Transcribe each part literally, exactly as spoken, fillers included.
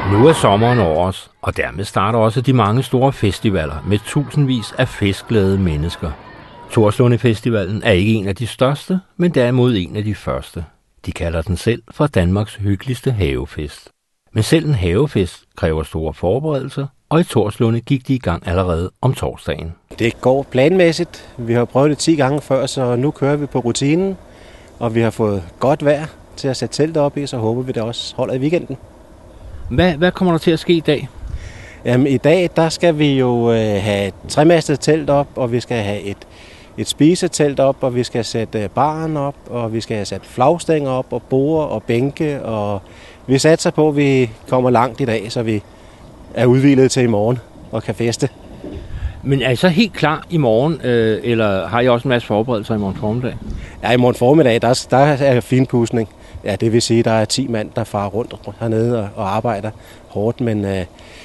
Nu er sommeren over os, og dermed starter også de mange store festivaler med tusindvis af festglade mennesker. Torslunde Festivalen er ikke en af de største, men derimod en af de første. De kalder den selv for Danmarks hyggeligste havefest. Men selv en havefest kræver store forberedelser, og i Torslunde gik de i gang allerede om torsdagen. Det går planmæssigt. Vi har prøvet det ti gange før, så nu kører vi på rutinen, og vi har fået godt vejr til at sætte teltet op i, så håber vi det også holder i weekenden. Hvad, hvad kommer der til at ske i dag? Jamen, i dag der skal vi jo øh, have et tremastet telt op, og vi skal have et, et spisetelt op, og vi skal sætte baren op, og vi skal have sat flagstænger op, og borde og bænke, og vi satser på, at vi kommer langt i dag, så vi er udhvilet til i morgen og kan feste. Men er I så helt klar i morgen, øh, eller har I også en masse forberedelser i morgen formiddag? Ja, i morgen formiddag, der, der er finpudsning. Ja, det vil sige, at der er ti mand, der farer rundt hernede og, og arbejder hårdt, men øh,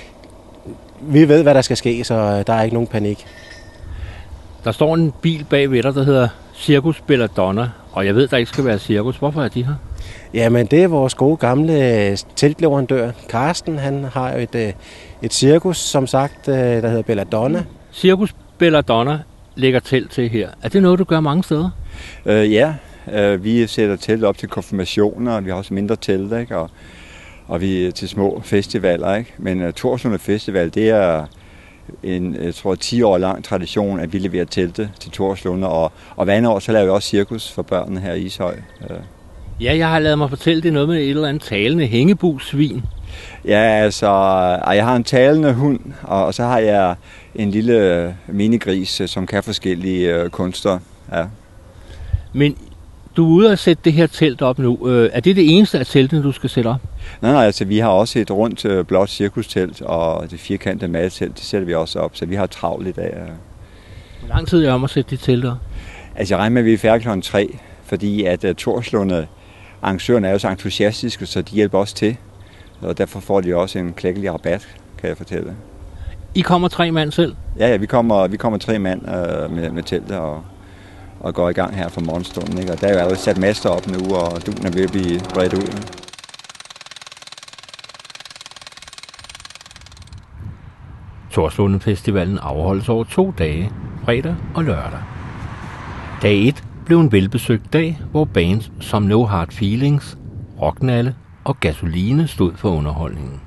vi ved, hvad der skal ske, så der er ikke nogen panik. Der står en bil bag ved dig, der hedder Cirkus Belladonna, og jeg ved, der ikke skal være cirkus. Hvorfor er de her? Jamen, det er vores gode gamle teltleverandør, Karsten. Han har jo et, et cirkus, som sagt, der hedder Belladonna. Cirkus Belladonna lægger telt til her. Er det noget, du gør mange steder? Øh, ja, øh, vi sætter telt op til konfirmationer, og vi har også mindre telt, ikke? Og, og vi er til små festivaler, ikke? Men uh, Torslunde Festival, det er en, jeg tror, ti år lang tradition, at vi leverer telte til Torslunde, og, og hver år, så laver vi også cirkus for børnene her i Ishøj. Ja, jeg har lavet mig fortælle, det er noget med et eller andet talende hængebusvin. Ja, altså, jeg har en talende hund, og så har jeg en lille minigris, som kan forskellige kunster. Ja. Men du er ude at sætte det her telt op nu. Er det det eneste af teltene, du skal sætte op? Nej, nej, altså vi har også et rundt blåt cirkustelt, og det firkantede madtelt, det sætter vi også op, så vi har travlt i dag. Hvor lang tid er det om at sætte de telt op? Altså jeg regner med, at vi er færdige klokken tre, fordi at uh, Torslunde arrangørerne er jo så entusiastiske, så de hjælper også til. Og derfor får de også en klækkelig rabat, kan jeg fortælle. I kommer tre mand selv? Ja, ja, vi kommer, vi kommer tre mand uh, med, med teltet og, og går i gang her for morgenstunden. Ikke? Og der er jo allerede sat master op nu, og duen er ved at blive bredt ud. Torslunde Festivalen afholdes over to dage, fredag og lørdag. Dag et blev en velbesøgt dag, hvor bands som No Hard Feelings, Rocknalle og Gasoline stod for underholdningen.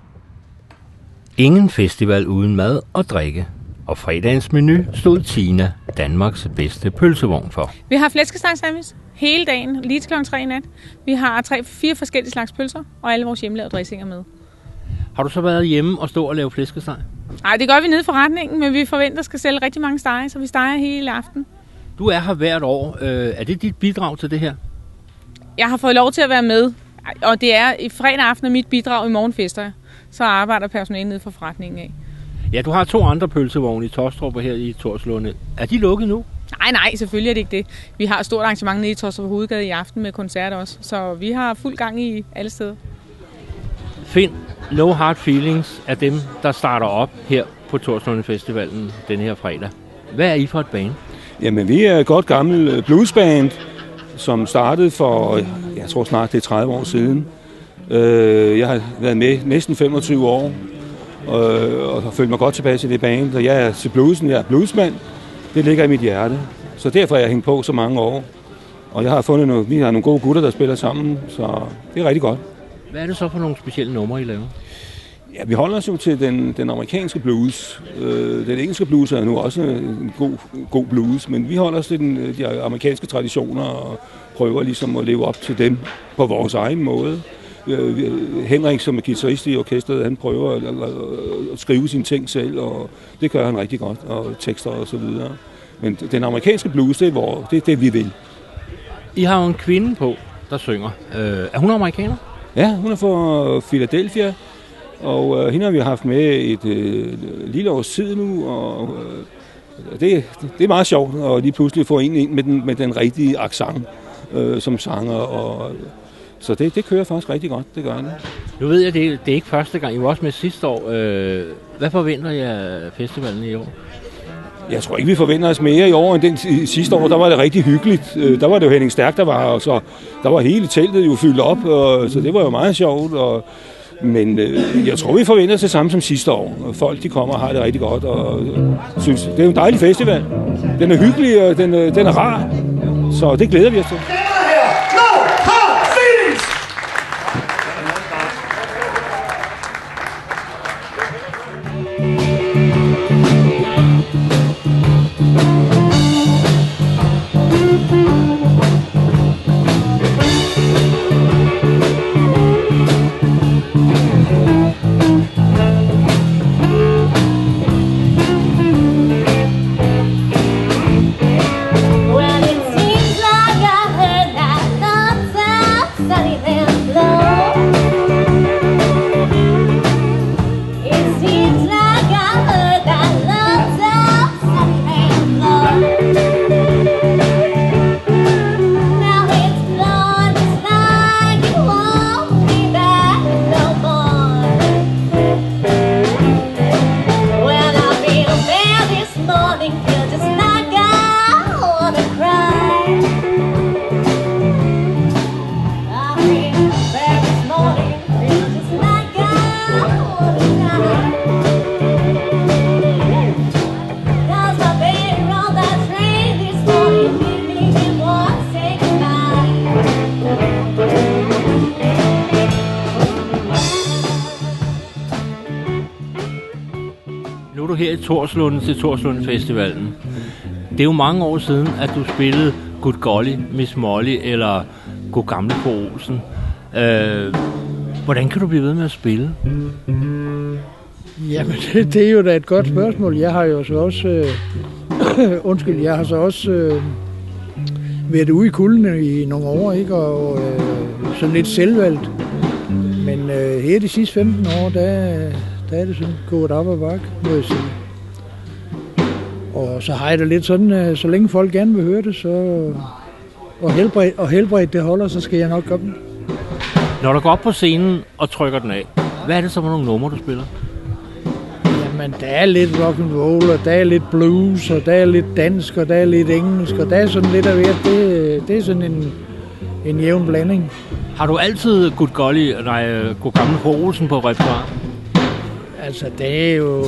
Ingen festival uden mad og drikke, og fredagens menu stod Tina, Danmarks bedste pølsevogn, for. Vi har flæskesteg-sandwich hele dagen, lige til klokken tre i nat. Vi har tre, fire forskellige slags pølser, og alle vores hjemmelavede dressinger med. Har du så været hjemme og stå og lave flæskesteg? Nej, det gør vi nede i forretningen, men vi forventer at skal sælge rigtig mange stege, så vi steger hele aften. Du er her hvert år. Øh, er det dit bidrag til det her? Jeg har fået lov til at være med, og det er i fredag aften mit bidrag i morgenfester. Så arbejder personalet nede for forretningen af. Ja, du har to andre pølsevogne i Tostrup og her i Torslunde. Er de lukket nu? Nej, nej, selvfølgelig er det ikke det. Vi har et stort arrangement nede i Tostrup Hovedgade i aften med koncerter også, så vi har fuld gang i alle steder. Find No Hard Feelings er dem, der starter op her på Torslunde Festivalen den her fredag. Hvad er I for et band? Jamen, vi er et godt gammelt bluesband, som startede for, jeg tror snart det er tredive år siden. Jeg har været med næsten femogtyve år, og har følt mig godt tilbage til det band. Og jeg er til bluesen, jeg er bluesmand. Det ligger i mit hjerte. Så derfor er jeg hængt på så mange år. Og jeg har fundet noget, vi har nogle gode gutter, der spiller sammen, så det er rigtig godt. Hvad er det så for nogle specielle numre, I laver? Ja, vi holder os jo til den, den amerikanske blues. Øh, den engelske blues er nu også en god, god blues, men vi holder os til den, de amerikanske traditioner og prøver ligesom at leve op til dem på vores egen måde. Øh, Henrik, som er guitarist i orkestret, han prøver at, at, at skrive sine ting selv, og det gør han rigtig godt, og tekster og så videre. Men den amerikanske blues, det er, hvor, det, er det, vi vil. I har jo en kvinde på, der synger. Øh, er hun amerikaner? Ja, hun er fra Philadelphia. Og øh, hende har vi haft med et øh, lille års tid nu, og øh, det, det er meget sjovt at lige pludselig få en ind med den, med den rigtige accent øh, som sanger. Og, så det, det kører faktisk rigtig godt, det gør det. Nu ved jeg, det, det er ikke første gang, I var også med sidste år. Øh, hvad forventer I af festivalen i år? Jeg tror ikke, vi forventer os mere i år end den sidste år. Der var det rigtig hyggeligt. Der var det jo Henning Stærk, der var, og så der var hele teltet jo fyldt op, og, så det var jo meget sjovt. Og Men øh, jeg tror, vi forventer det samme som sidste år. Folk de kommer og har det rigtig godt, og øh, synes, det er jo en dejlig festival. Den er hyggelig, og den, øh, den er rar, så det glæder vi os til. Her i Torslunde til Torslunde Festivalen. Det er jo mange år siden, at du spillede Good Golly, Miss Molly eller God Gamle Fru Olsen. Øh, hvordan kan du blive ved med at spille? Jamen, det, det er jo da et godt spørgsmål. Jeg har jo så også... Øh, undskyld, jeg har så også øh, været ude i kulden i nogle år, ikke? Og øh, sådan lidt selvvalgt. Men øh, her de sidste femten år, der... der er det sådan gået op ad bakke, må jeg sige. Og så har jeg det lidt sådan, så længe folk gerne vil høre det, så... Og helbred, og helbred det holder, så skal jeg nok gøre dem. Når du går op på scenen og trykker den af, hvad er det så for nogle numre, du spiller? Jamen, der er lidt rock and roll, og der er lidt blues, og der er lidt dansk, og der er lidt engelsk, og der er sådan lidt af hvert. Det, det er sådan en, en jævn blanding. Har du altid Good Golly, nej, God Gamle Fru Olsen på repertoire? Altså, det er jo...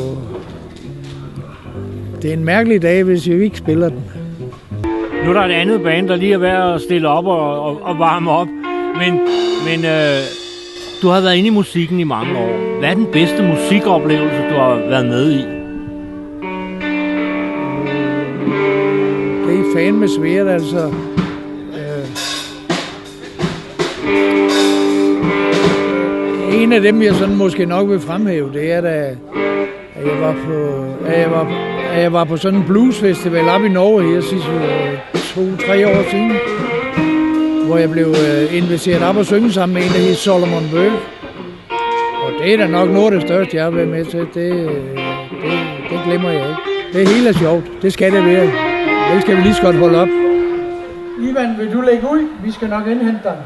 Det er en mærkelig dag, hvis vi ikke spiller den. Nu er der et andet band, der lige er ved at stille op og, og, og varme op. Men, men øh, du har været inde i musikken i mange år. Hvad er den bedste musikoplevelse, du har været med i? Det er fandme svært, altså. Øh, en af dem, jeg sådan måske nok vil fremhæve, det er da, at jeg var på, at jeg var, at jeg var på sådan en bluesfestival op i Norge her sidste to-tre år siden, hvor jeg blev inviteret op og synge sammen med en, der hed Solomon Burke. Og det er da nok noget af det største, jeg har været med til. Det, det, det glemmer jeg ikke. Det er helt sjovt. Det skal det være. Det skal vi lige så godt holde op. Ivan, vil du lægge ud? Vi skal nok indhente dig.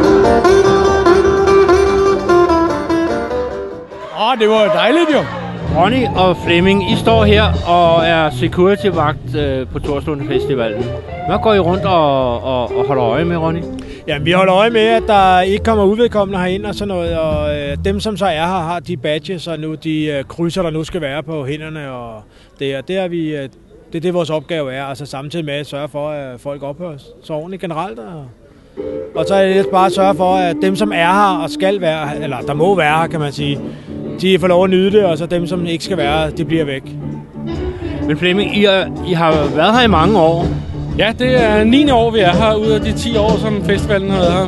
Det var dejligt jo. Ronny og Flemming, I står her og er security-vagt øh, på Torslunde Festivalen. Hvad går I rundt og, og, og holder øje med, Ronny? Jamen, vi holder øje med, at der ikke kommer udvedkommende herind og sådan noget, og øh, dem, som så er her, har de badges og nu de øh, krydser, der nu skal være på hænderne, og det er, det er, vi, øh, det, er det, vores opgave er, altså samtidig med at sørge for, at folk opfører sig ordentligt generelt, og, og så er det bare at sørge for, at dem, som er her og skal være her, eller der må være her, kan man sige, de får lov at nyde det, og så dem, som ikke skal være her, de bliver væk. Men Flemming, I, er, I har været her i mange år. Ja, det er niende år, vi er her, ud af de ti år, som festivalen har været her.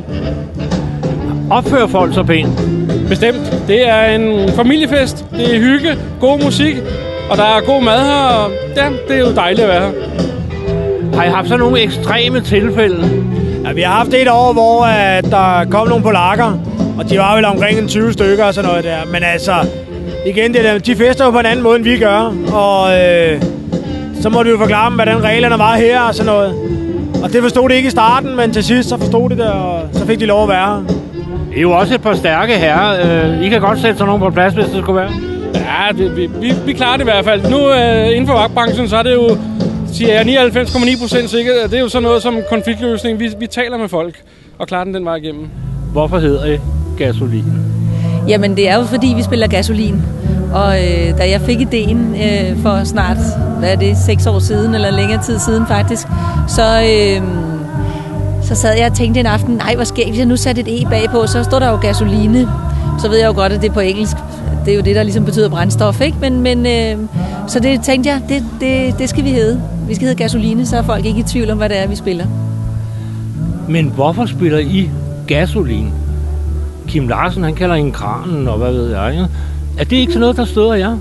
Opfører folk så pænt? Bestemt. Det er en familiefest, det er hygge, god musik, og der er god mad her, og ja, det er jo dejligt at være her. Har I haft så nogle ekstreme tilfælde? Ja, vi har haft et år, hvor at der kom nogle polakker, og de var vel omkring tyve stykker og sådan noget der. Men altså, igen, det der, de fester jo på en anden måde, end vi gør, og øh, så må du jo forklare dem, hvordan reglerne var her og sådan noget. Og det forstod de ikke i starten, men til sidst så forstod de det, og så fik de lov at være her. I er jo også et par stærke herrer. I kan godt sætte sådan nogen på plads, hvis det skulle være. Ja, det, vi, vi, vi klarer det i hvert fald. Nu øh, inden for vagtbranchen, så er det jo, siger jeg, nioghalvfems komma ni procent sikkert. Det er jo sådan noget som konfliktløsning. Vi, vi taler med folk og klarer den den vej igennem. Hvorfor hedder I Gasolin? Jamen, det er jo fordi, vi spiller Gasolin. Og øh, da jeg fik ideen øh, for snart, hvad er det, seks år siden, eller længere tid siden faktisk, så, øh, så sad jeg og tænkte en aften, nej, hvor sker hvis jeg nu satte et E bagpå, så står der jo gasoline. Så ved jeg jo godt, at det er på engelsk. Det er jo det, der ligesom betyder brændstof, ikke? Men, men øh, så det tænkte jeg, det, det, det skal vi hedde. Vi skal hedde Gasoline, så er folk ikke i tvivl om, hvad det er, vi spiller. Men hvorfor spiller I Gasolin? Kim Larsen, han kalder en kranen, og hvad ved jeg, ikke? Er det ikke sådan noget, der støder jer?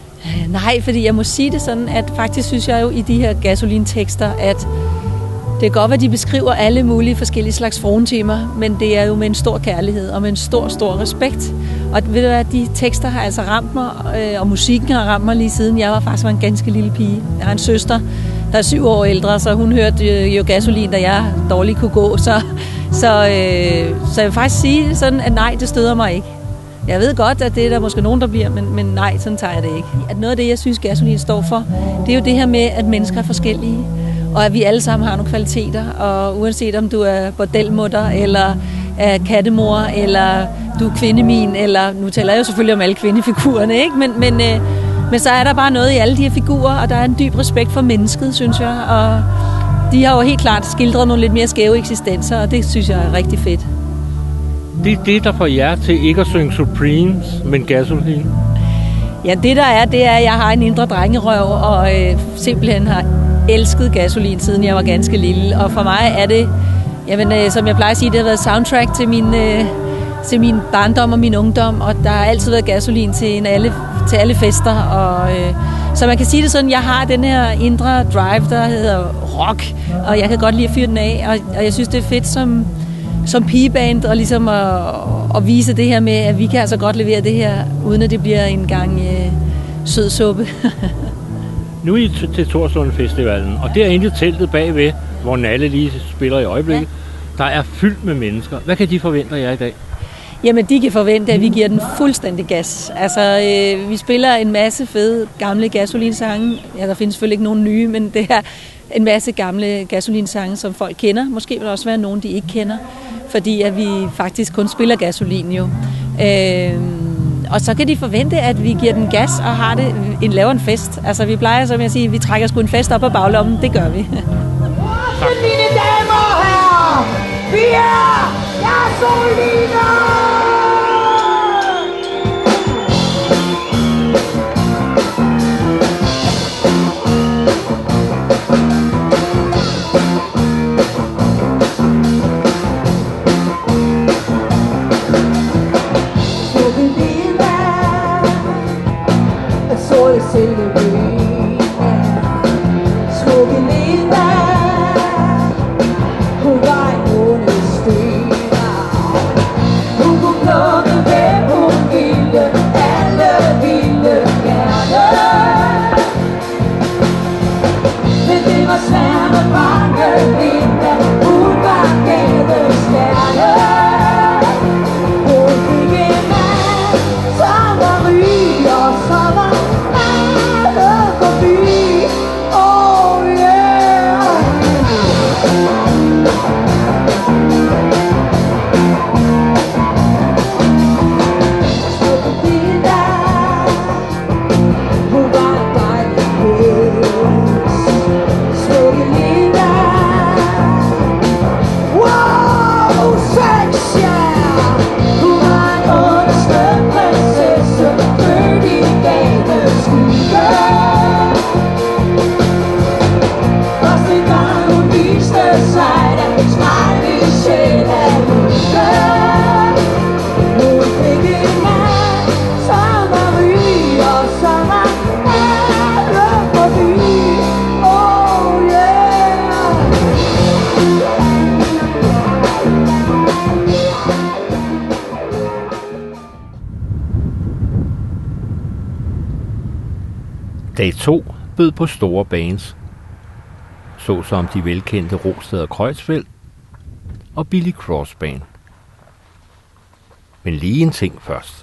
Nej, fordi jeg må sige det sådan, at faktisk synes jeg jo i de her gasolintekster, at det er godt, at de beskriver alle mulige forskellige slags frontemaer, men det er jo med en stor kærlighed og med en stor, stor respekt. Og ved du hvad, de tekster har altså ramt mig, og musikken har ramt mig lige siden jeg var faktisk var en ganske lille pige. Jeg har en søster, der er syv år ældre, så hun hørte jo Gasolin, da jeg dårligt kunne gå. Så, så, øh, så jeg vil faktisk sige sådan, at nej, det støder mig ikke. Jeg ved godt, at det er der måske nogen, der bliver, men, men nej, sådan tager jeg det ikke. At noget af det, jeg synes, Gasolin står for, det er jo det her med, at mennesker er forskellige, og at vi alle sammen har nogle kvaliteter, og uanset om du er bordelmutter, eller er kattemor, eller du er kvindemin, eller nu taler jeg jo selvfølgelig om alle kvindefigurerne, ikke? Men, men, øh, men så er der bare noget i alle de her figurer, og der er en dyb respekt for mennesket, synes jeg, og de har jo helt klart skildret nogle lidt mere skæve eksistenser, og det synes jeg er rigtig fedt. Det er det, der får jer til ikke at synge Supremes, men Gasolin? Ja, det der er, det er, at jeg har en indre drengerøv, og øh, simpelthen har elsket Gasolin, siden jeg var ganske lille. Og for mig er det, jamen, øh, som jeg plejer at sige, det har været soundtrack til min, øh, til min barndom og min ungdom, og der har altid været Gasolin til, en alle, til alle fester. Og, øh, så man kan sige det sådan, jeg har den her indre drive, der hedder rock, og jeg kan godt lide at fyre den af, og, og jeg synes, det er fedt som... som pigeband, og ligesom at, at vise det her med, at vi kan altså godt levere det her, uden at det bliver en gang øh, sød suppe. Nu er I t- til Torslunde Festivalen, og derinde i teltet bagved, hvor Nalle lige spiller i øjeblikket, ja. Der er fyldt med mennesker. Hvad kan de forvente jer i dag? Jamen, de kan forvente, at vi giver den fuldstændig gas. Altså, øh, vi spiller en masse fede, gamle Gasolin-sange. Ja, der findes selvfølgelig ikke nogen nye, men det er en masse gamle Gasolin-sange, som folk kender. Måske vil der også være nogen, de ikke kender, fordi at vi faktisk kun spiller Gasolin jo. Øh, og så kan de forvente, at vi giver den gas og har det en laver en fest. Altså, vi plejer, som jeg siger, vi trækker sgu en fest op af baglommen. Det gør vi. Tak. Mine damer og herrer, vi er Gasoliner! Smukke Dag to bød på store bands, såsom de velkendte Rosted og Kreuzfeldt og Billy Cross Band. Men lige en ting først.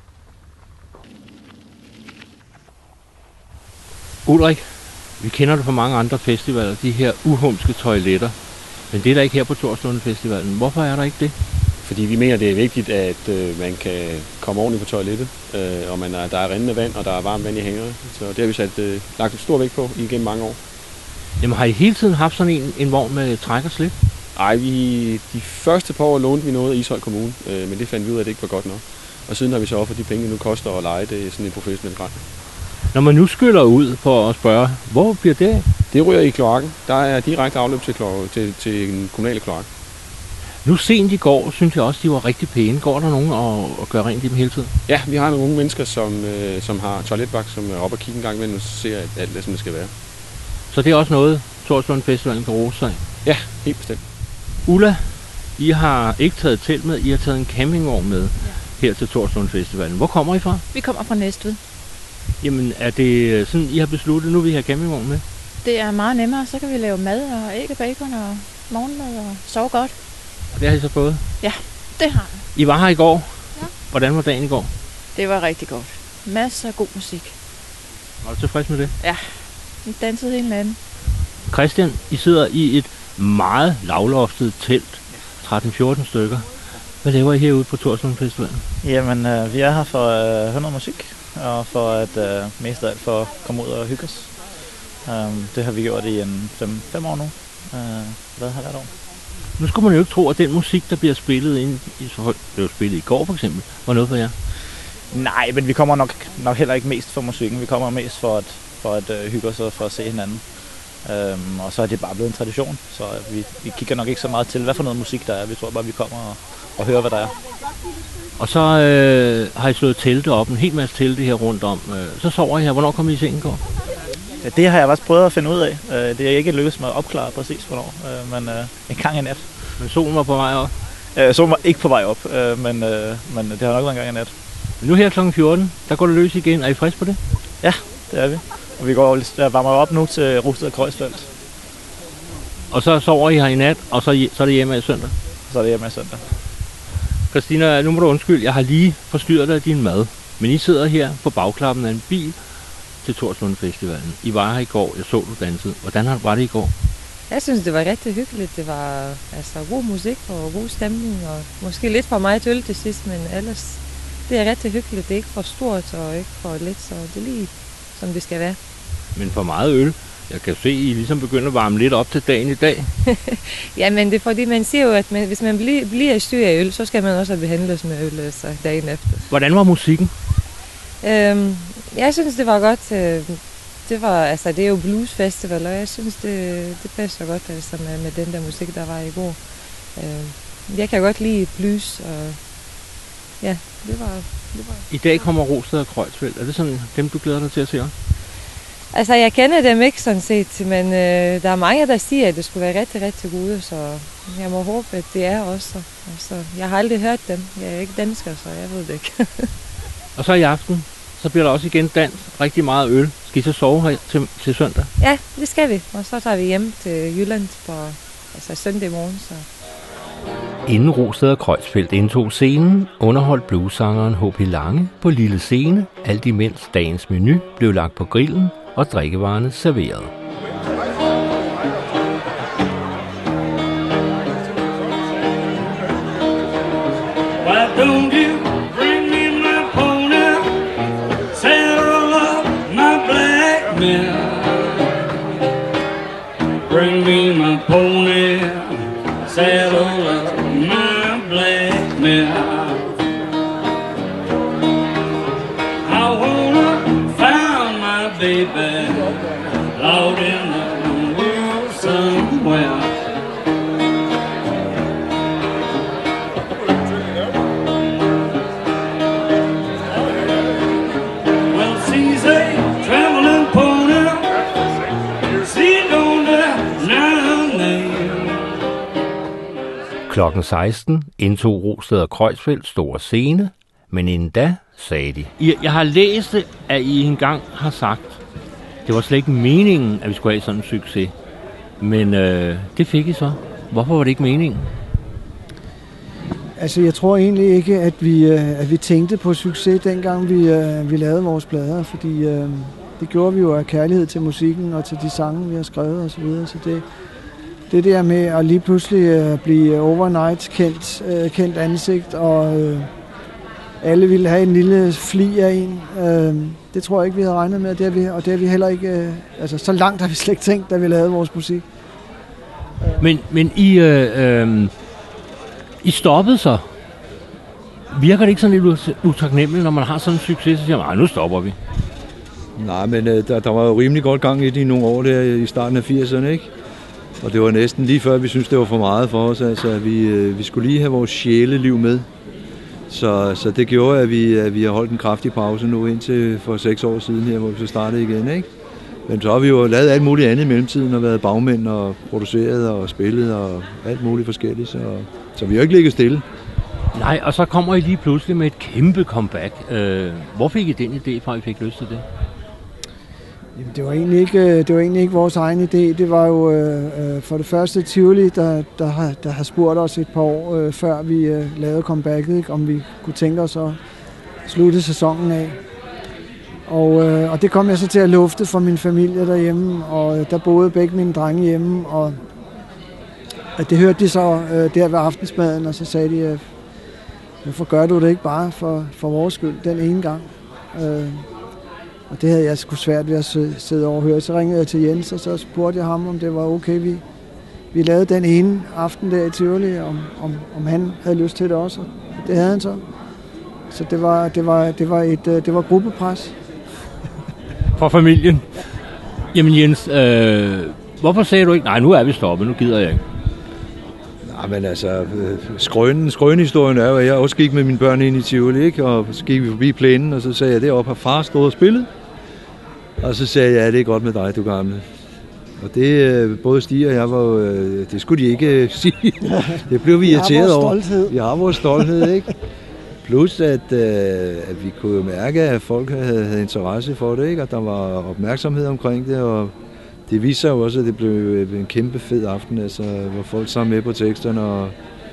Ulrik, vi kender det fra mange andre festivaler, de her uhumske toiletter. Men det er der ikke her på Torslunde Festivalen. Hvorfor er der ikke det? Fordi vi mener, det er vigtigt, at øh, man kan komme ordentligt på toilettet, øh, og man er, der er rindende vand, og der er varmt vand i hængerne. Så det har vi sat, øh, lagt stor vægt på igennem mange år. Jamen har I hele tiden haft sådan en, en vogn med træk og slip? Nej, vi, de første par år lånte vi noget af Ishøj Kommune, øh, men det fandt vi ud af, at det ikke var godt nok. Og siden har vi så offret de penge, det nu koster at lege det sådan en professionel grad. Når man nu skyller ud for at spørge, hvor bliver det? Det ryger i kloakken. Der er direkte afløb til, klo- til, til en kommunale kloak. Nu sent i går, synes jeg også, de var rigtig pæne. Går der nogen og, og gør rent i dem hele tiden? Ja, vi har nogle unge mennesker, som, øh, som har toiletvagt, som er oppe og kigge en gang imellem og ser, at alt er, som det skal være. Så det er også noget, Torslunde Festivalen kan rose sig? Ja, helt bestemt. Ulla, I har ikke taget telt med, I har taget en campingvogn med ja. her til Torslunde Festivalen. Hvor kommer I fra? Vi kommer fra Næstved. Jamen, er det sådan, I har besluttet, nu vil I have campingvogn med? Det er meget nemmere, så kan vi lave mad og æg og bacon og morgenmad og sove godt. Og det har I så fået? Ja, det har jeg. I var her i går? Ja. Hvordan var dagen i går? Det var rigtig godt. Masser af god musik. Var du tilfreds med det? Ja, vi dansede hele natten. Christian, I sidder i et meget lavloftet telt, tretten fjorten stykker. Hvad laver I herude på Torslunde Festivalen? Jamen, øh, vi er her for at øh, høre noget musik, og for at øh, mest af alt for at komme ud og hygge os. Um, det har vi gjort i en fem, fem år nu. Uh, hvad har hvert år? Nu skulle man jo ikke tro, at den musik, der bliver spillet ind i så blev spillet i går for eksempel, var noget for jer. Nej, men vi kommer nok, nok heller ikke mest for musikken. Vi kommer mest for at, for at uh, hygge os og for at se hinanden. Um, og så er det bare blevet en tradition, så vi, vi kigger nok ikke så meget til, hvad for noget musik der er. Vi tror bare, vi kommer og, og hører, hvad der er. Og så øh, har I slået telte op, en hel masse telte her rundt om. Så sover I her. Hvornår kommer I i seng i går? Ja, det har jeg også prøvet at finde ud af. Det er ikke lykkedes mig at opklare præcis hvornår, men en gang i nat. Men solen var på vej op? Solen var ikke på vej op, men, men det har nok været en gang i nat. Nu her klokken fjorten, der går det løs igen. Er I friske på det? Ja, det er vi. Og vi går og varmer op nu til Rosted og Kreuzfeldt. Og så sover I her i nat, og så, så er det hjemme i søndag? Så er det hjemme i søndag. Christina, nu må du undskylde, jeg har lige forstyrret dig af din mad. Men I sidder her på bagklappen af en bil til Torslunde Festivalen. I var her i går, jeg så du dansede. Hvordan var det i går? Jeg synes, det var rigtig hyggeligt. Det var altså god musik og god stemning, og måske lidt for meget øl til sidst, men ellers det er rigtig hyggeligt. Det er ikke for stort og ikke for lidt, så det er lige som det skal være. Men for meget øl? Jeg kan se, at I ligesom begynder at varme lidt op til dagen i dag. Ja, men det er fordi, man siger jo, at man, hvis man bliver, bliver syg af øl, så skal man også behandles med øl altså, dagen efter. Hvordan var musikken? Øhm, jeg synes, det var godt. Det, var, altså, det er jo bluesfestival, og jeg synes, det, det passer godt altså, med, med den der musik, der var i går. Øhm, jeg kan godt lide blues, og ja, det var... Det var I dag kommer Rosted og Kreuzfeldt. Er det sådan dem, du glæder dig til at se også? Altså, jeg kender dem ikke sådan set, men øh, der er mange, der siger, at det skulle være rigtig, rigtig gode, så jeg må håbe, at det er også. Altså, jeg har aldrig hørt dem. Jeg er ikke dansker, så jeg ved det ikke. Og så i aften, så bliver der også igen dans, rigtig meget øl. Skal I så sove her til, til søndag? Ja, det skal vi. Og så tager vi hjem til Jylland på altså søndag morgen. Så. Inden Rosted og Kreuzfeldt indtog scenen, underholdt bluessangeren H P Lange på lille scene, alt imens dagens menu blev lagt på grillen og drikkevarerne serveret. Why don't you bring me my pony, saddle up my black mare. Bring me my pony, saddle up my black mare. I wanna find my baby out in the world somewhere. Well, she's a traveling pony, she's on the nine. Klokken seksten indtog Rosted og Kreuzfeldt store scene, men inden da sagde de. Jeg har læst, at I engang har sagt, det var slet ikke meningen, at vi skulle have sådan en succes. Men øh, det fik I så. Hvorfor var det ikke meningen? Altså, jeg tror egentlig ikke, at vi, øh, at vi tænkte på succes, dengang vi, øh, vi lavede vores plader, fordi øh, det gjorde vi jo af kærlighed til musikken og til de sange, vi har skrevet osv. Så, videre. Så det, det der med at lige pludselig øh, blive overnight kendt, øh, kendt ansigt, og øh, alle ville have en lille fli af en, øh, det tror jeg ikke, vi havde regnet med, det har vi, og det har vi heller ikke, øh, altså så langt har vi slet ikke tænkt, da vi lavede vores musik. Men, men I, øh, øh, I stoppede så. Virker det ikke sådan lidt utaknemmeligt, når man har sådan en succes, så siger man, nu stopper vi? Nej, men øh, der, der var jo rimelig godt gang i det i nogle år der i starten af firserne, ikke? Og det var næsten lige før, vi syntes, det var for meget for os. Altså, vi, øh, vi skulle lige have vores sjæleliv med. Så, så det gjorde, at vi, at vi har holdt en kraftig pause nu indtil for seks år siden her, hvor vi så startede igen, ikke? Men så har vi jo lavet alt muligt andet i mellemtiden, og været bagmænd og produceret og spillet og alt muligt forskelligt. Så, så vi har ikke ligget stille. Nej, og så kommer I lige pludselig med et kæmpe comeback. Øh, hvor fik I den idé fra, at I fik lyst til det? Jamen, det var egentlig ikke, det var egentlig ikke vores egen idé. Det var jo øh, for det første Tivoli, der, der, har, der har spurgt os et par år øh, før vi øh, lavede comebacket, ikke, om vi kunne tænke os at slutte sæsonen af. Og, øh, og det kom jeg så til at lufte for min familie derhjemme, og øh, der boede begge mine drenge hjemme, og at det hørte de så øh, der ved aftensmaden, og så sagde de, øh, hvorfor gør du det ikke bare for, for vores skyld den ene gang? Øh, og det havde jeg sgu svært ved at sidde og overhøre. Så ringede jeg til Jens, og så spurgte jeg ham, om det var okay, vi, vi lavede den ene aften der i Tivoli, om, om, om han havde lyst til det også. Det havde han så. Så det var, det var, det var, et, det var gruppepres. For familien? Jamen Jens, øh, hvorfor sagde du ikke, nej, nu er vi stoppet, nu gider jeg ikke? Nej, men altså, skrønen, skrønehistorien er jo, at jeg også gik med mine børn ind i Tivoli, ikke? Og så gik vi forbi plænen, og så sagde jeg, deroppe har far stået og spillet. Og så sagde jeg, ja, det er godt med dig, du gamle. Og det, både Stig og jeg var, det skulle de ikke sige. Det blev vi irriteret over. Vi har vores stolthed, ikke? Plus, at, at vi kunne mærke, at folk havde, havde interesse for det, ikke? Og der var opmærksomhed omkring det, og det viser jo også, at det blev en kæmpe fed aften, altså, hvor folk sammen med på teksterne, og,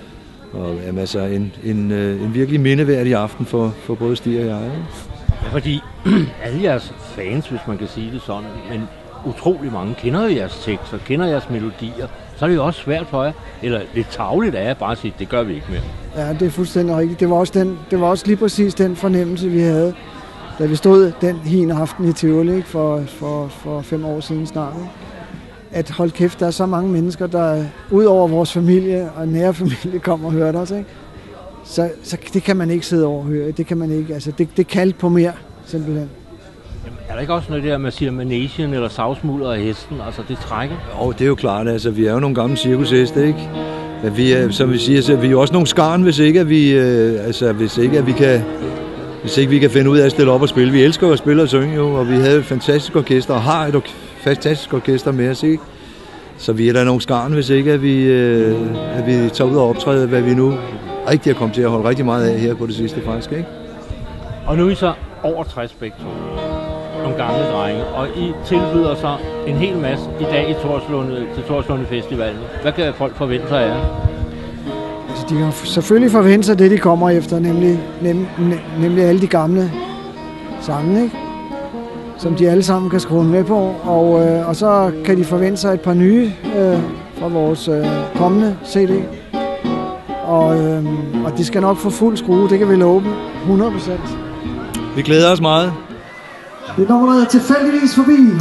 og jamen, altså, en, en, en virkelig mindeværdig aften for, for både Stig og jeg. Ikke? Ja, fordi alle jeres fans, hvis man kan sige det sådan, men utrolig mange kender jo jeres tekster, kender jeres melodier, så er det jo også svært for jer, eller lidt tarveligt af jer bare at sige, det gør vi ikke mere. Ja, det er fuldstændig rigtigt. Det var også, den, det var også lige præcis den fornemmelse, vi havde, da vi stod den hin aften i Tivoli, ikke, for, for, for fem år siden snart. Ikke? At hold kæft, der er så mange mennesker, der ud over vores familie og nære familie kommer og hører os. Ikke? Så, så det kan man ikke sidde over og høre. Det kan man ikke. Altså, det, det kaldt på mere, simpelthen. Jamen, er der ikke også noget der, man siger manation eller savsmulder af hesten? Altså, det trækker? Jo, det er jo klart. Altså, vi er jo nogle gamle cirkusheste, ikke? Men vi er, som vi siger, så vi er jo også nogle skarn, hvis ikke, at vi, øh, altså, hvis ikke, at vi kan... Hvis ikke vi kan finde ud af at stille op og spille. Vi elsker at spille og synge jo, og vi havde et fantastisk orkester, og har et fantastisk orkester med os, ikke? Så vi er der nogle skarn, hvis ikke at vi, øh, at vi tager ud og optræder, hvad vi nu rigtig er kommet til at holde rigtig meget af her på det sidste faktisk, ikke? Og nu er I så over tres begge to, nogle gamle drenge, og I tilbyder så en hel masse i dag i Torslunde, til Torslunde Festivalen. Hvad kan folk forvente sig af jer? Altså, de kan selvfølgelig forvente sig det, de kommer efter, nemlig, nem, nemlig alle de gamle sange, ikke? Som de alle sammen kan skrue med på. Og, øh, og så kan de forvente sig et par nye øh, fra vores øh, kommende C D. Og, øh, og de skal nok få fuld skrue, det kan vi love dem, hundrede procent. Vi glæder os meget. Det nummer, der hedder Tilfældigvis forbi.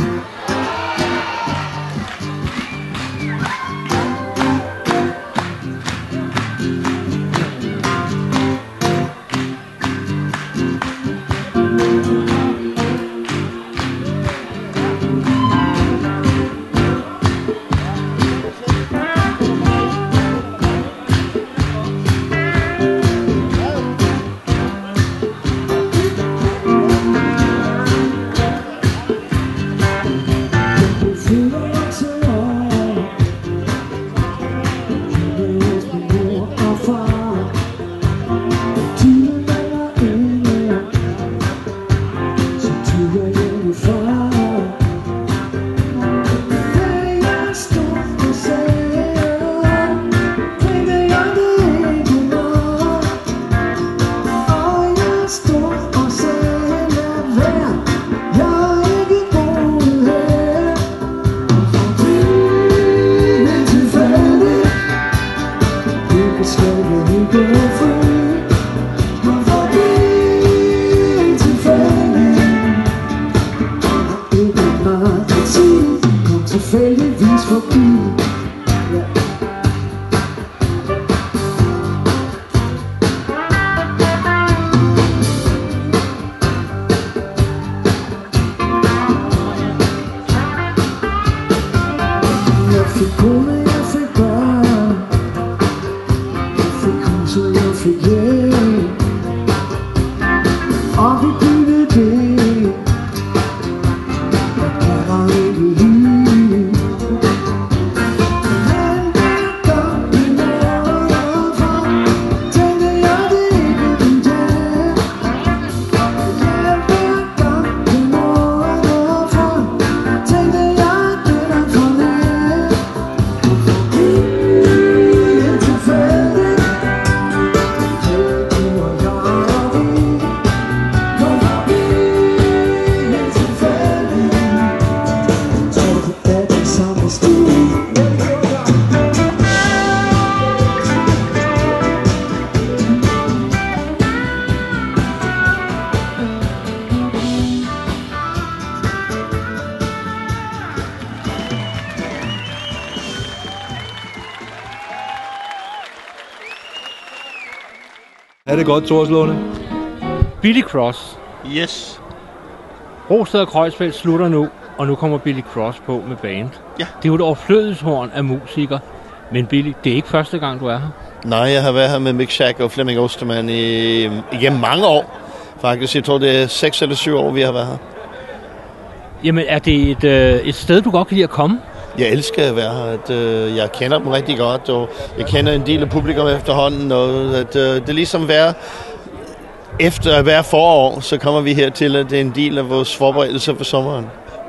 Er det godt, Torslunde? Billy Cross. Yes. Rosted og Kreuzfeldt slutter nu, og nu kommer Billy Cross på med band. Ja. Det er jo et overflødighorn af musikere, men Billy, det er ikke første gang, du er her. Nej, jeg har været her med Mick Jagger og Flemming Ostermann i, igennem mange år. Faktisk, jeg tror, det er seks eller syv år, vi har været her. Jamen, er det et, øh, et sted, du godt kan lide at komme? Jeg elsker at være her. At, øh, jeg kender dem rigtig godt, og jeg kender en del af publikum efterhånden. Og at, øh, det er ligesom hver, efter hver forår, så kommer vi her til, at det er en del af vores forberedelse for sommeren.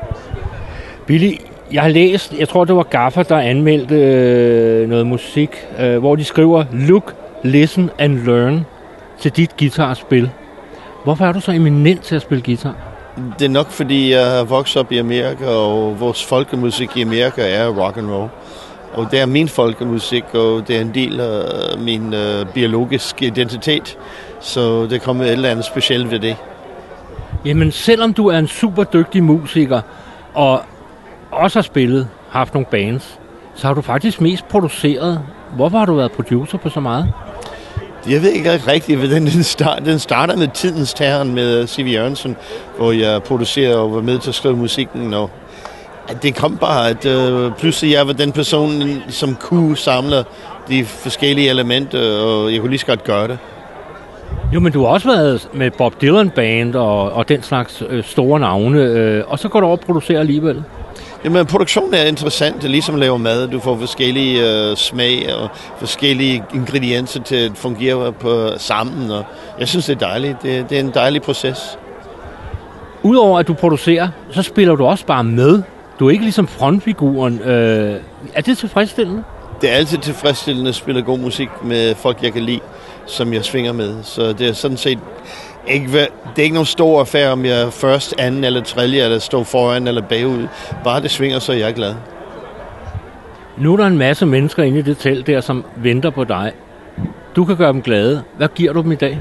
Billy, jeg har læst, jeg tror, det var Gaffer, der anmeldte øh, noget musik, øh, hvor de skriver, look, listen and learn til dit guitarspil. Hvorfor er du så eminent til at spille guitar? Det er nok, fordi jeg er vokset op i Amerika, og vores folkemusik i Amerika er rock and roll. Og det er min folkemusik, og det er en del af min øh, biologiske identitet. Så det kommer et eller andet specielt ved det. Jamen, selvom du er en super dygtig musiker, og også har spillet, haft nogle bands, så har du faktisk mest produceret. Hvorfor har du været producer på så meget? Jeg ved ikke rigtigt, hvordan den starter. Den starter med Tidens Terren med Siv Jørgensen, hvor jeg producerer og var med til at skrive musikken. Og det kom bare, at øh, pludselig jeg var den person, som kunne samle de forskellige elementer, og jeg kunne lige så godt gøre det. Jo, men du har også været med Bob Dylan Band og, og den slags øh, store navne, øh, og så går du over og producerer alligevel. Jamen, produktionen er interessant. Det er ligesom at lave mad. Du får forskellige øh, smag og forskellige ingredienser til at fungere på sammen. Og jeg synes, det er dejligt. Det, det er en dejlig proces. Udover at du producerer, så spiller du også bare med. Du er ikke ligesom frontfiguren. Øh, er det tilfredsstillende? Det er altid tilfredsstillende at spille god musik med folk, jeg kan lide, som jeg svinger med. Så det er sådan set ikke, det er ikke nogen stor affære, om jeg er først, anden eller tredje, eller står foran eller bagud. Bare det svinger, så er jeg glad. Nu er der en masse mennesker inde i det telt der, som venter på dig. Du kan gøre dem glade. Hvad giver du dem i dag?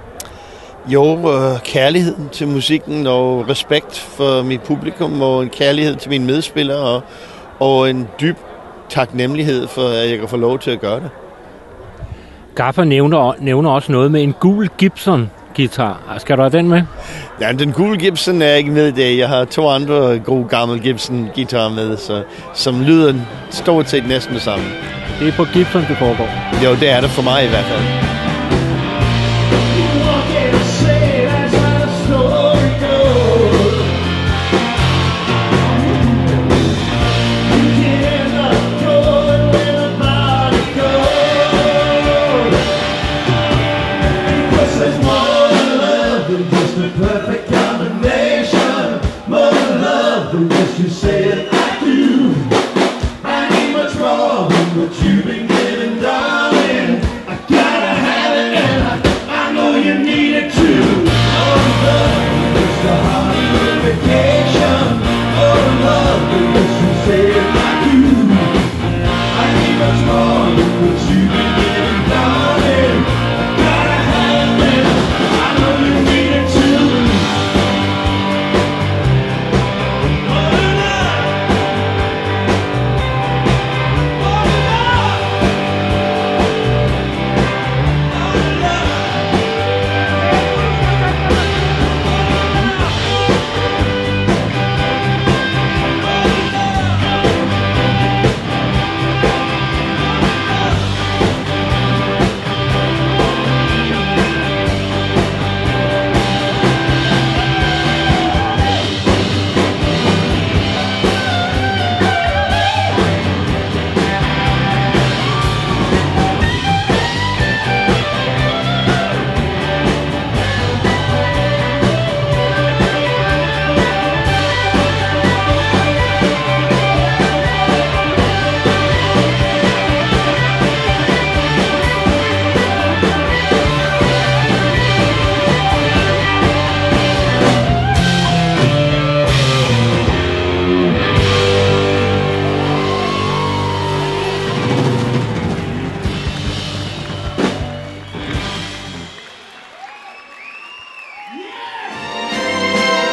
Jo, øh, kærligheden til musikken og respekt for mit publikum og en kærlighed til mine medspillere og, og en dyb taknemmelighed for, at jeg kan få lov til at gøre det. Gaffer nævner, nævner også noget med en gul Gibson-guitar. Skal du have den med? Ja, den gule Gibson er ikke med i dag. Jeg har to andre gode gamle Gibson-guitarer med, så, som lyder stort set næsten det samme. Det er på Gibson, det foregår? Jo, det er det for mig i hvert fald.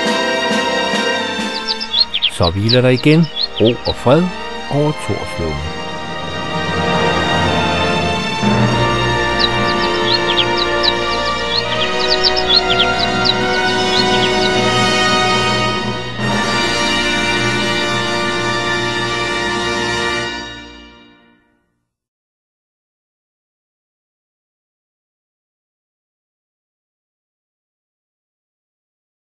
Så hviler der igen ro og fred over Torslunde.